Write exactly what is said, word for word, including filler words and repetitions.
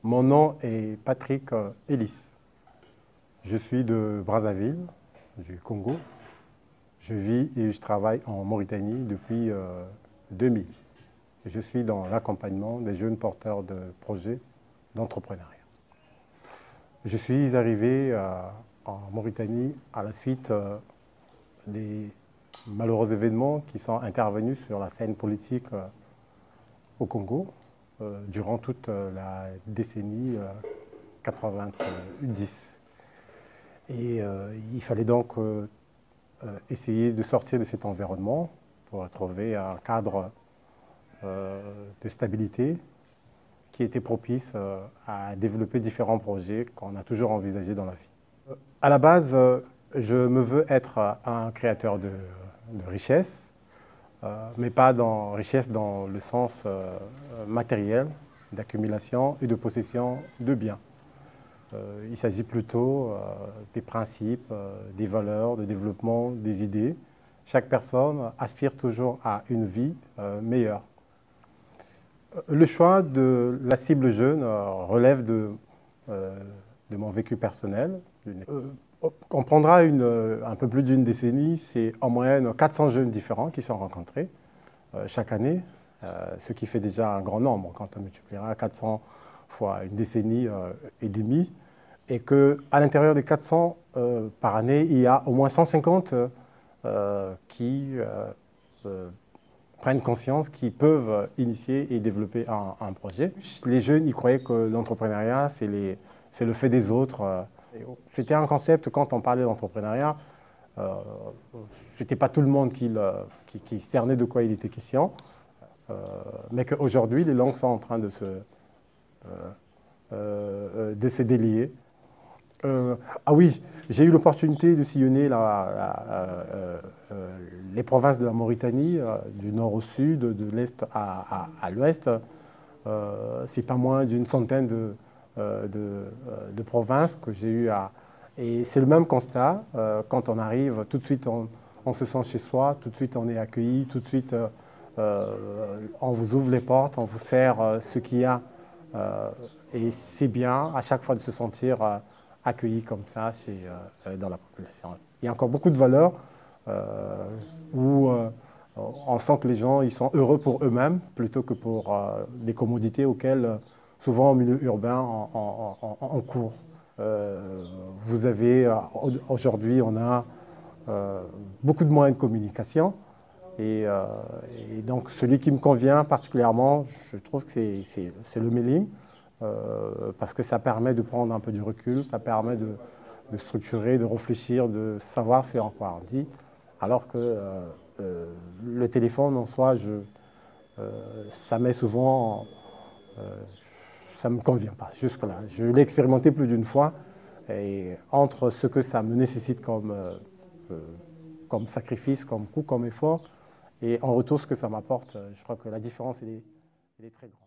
Mon nom est Patrick Ellis. Je suis de Brazzaville, du Congo. Je vis et je travaille en Mauritanie depuis euh, deux mille. Je suis dans l'accompagnement des jeunes porteurs de projets d'entrepreneuriat. Je suis arrivé euh, en Mauritanie à la suite euh, des malheureux événements qui sont intervenus sur la scène politique euh, au Congo euh, durant toute euh, la décennie euh, quatre-vingt-dix. Et euh, il fallait donc euh, euh, essayer de sortir de cet environnement pour trouver un cadre euh, de stabilité qui était propice euh, à développer différents projets qu'on a toujours envisagés dans la vie. Euh, à la base, euh, je me veux être un créateur de, de richesse, euh, mais pas dans richesse dans le sens euh, matériel, d'accumulation et de possession de biens. Euh, il s'agit plutôt euh, des principes, euh, des valeurs, de développement des idées. Chaque personne aspire toujours à une vie euh, meilleure. Le choix de la cible jeune euh, relève de, euh, de mon vécu personnel. Euh, on prendra une, un peu plus d'une décennie, c'est en moyenne quatre cents jeunes différents qui sont rencontrés euh, chaque année, euh, ce qui fait déjà un grand nombre quand on multipliera quatre cents fois une décennie euh, et demie, et qu'à l'intérieur des quatre cents euh, par année, il y a au moins cent cinquante euh, qui euh, euh, prennent conscience qu'ils peuvent initier et développer un, un projet. Les jeunes, ils croyaient que l'entrepreneuriat, c'est le fait des autres. C'était un concept, quand on parlait d'entrepreneuriat, euh, ce n'était pas tout le monde qui, le, qui, qui cernait de quoi il était question, euh, mais qu'aujourd'hui, les langues sont en train de se, euh, euh, de se délier. Euh, ah oui, j'ai eu l'opportunité de sillonner la, la, euh, euh, les provinces de la Mauritanie, euh, du nord au sud, de l'est à, à, à l'ouest. Euh, c'est pas moins d'une centaine de, euh, de, de provinces que j'ai eu à... Et c'est le même constat, euh, quand on arrive, tout de suite on, on se sent chez soi, tout de suite on est accueilli, tout de suite euh, euh, on vous ouvre les portes, on vous sert euh, ce qu'il y a. Euh, et c'est bien à chaque fois de se sentir euh, accueillis comme ça chez, euh, dans la population. Il y a encore beaucoup de valeurs euh, où euh, on sent que les gens ils sont heureux pour eux-mêmes plutôt que pour euh, des commodités auxquelles, euh, souvent au milieu urbain, on, on, on, on court. Euh, vous avez, euh, aujourd'hui, on a euh, beaucoup de moyens de communication et, euh, et donc celui qui me convient particulièrement, je trouve que c'est le mailing. Euh, parce que ça permet de prendre un peu du recul, ça permet de, de structurer, de réfléchir, de savoir ce en quoi on dit, alors que euh, euh, le téléphone en soi, je, euh, ça met souvent, euh, ça ne me convient pas jusque-là. Je l'ai expérimenté plus d'une fois, et entre ce que ça me nécessite comme, euh, comme sacrifice, comme coût, comme effort, et en retour ce que ça m'apporte, je crois que la différence elle est, elle est très grande.